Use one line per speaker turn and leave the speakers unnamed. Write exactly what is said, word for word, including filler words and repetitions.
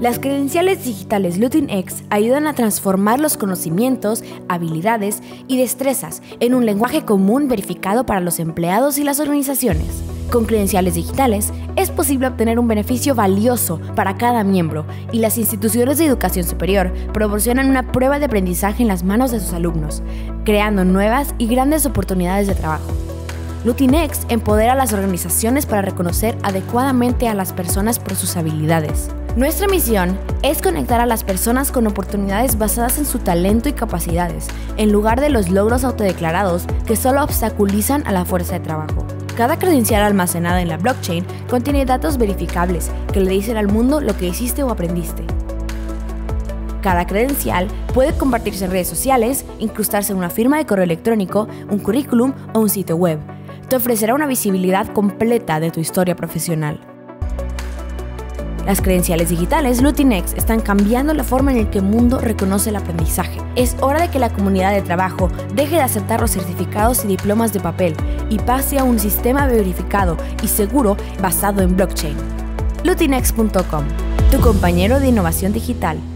Las credenciales digitales LutinX ayudan a transformar los conocimientos, habilidades y destrezas en un lenguaje común verificado para los empleados y las organizaciones. Con credenciales digitales es posible obtener un beneficio valioso para cada miembro, y las instituciones de educación superior proporcionan una prueba de aprendizaje en las manos de sus alumnos, creando nuevas y grandes oportunidades de trabajo. LutinX empodera a las organizaciones para reconocer adecuadamente a las personas por sus habilidades. Nuestra misión es conectar a las personas con oportunidades basadas en su talento y capacidades, en lugar de los logros autodeclarados que solo obstaculizan a la fuerza de trabajo. Cada credencial almacenada en la blockchain contiene datos verificables que le dicen al mundo lo que hiciste o aprendiste. Cada credencial puede compartirse en redes sociales, incrustarse en una firma de correo electrónico, un currículum o un sitio web. Te ofrecerá una visibilidad completa de tu historia profesional. Las credenciales digitales LutinX están cambiando la forma en la que el mundo reconoce el aprendizaje. Es hora de que la comunidad de trabajo deje de aceptar los certificados y diplomas de papel y pase a un sistema verificado y seguro basado en blockchain. Lutinx punto com, tu compañero de innovación digital.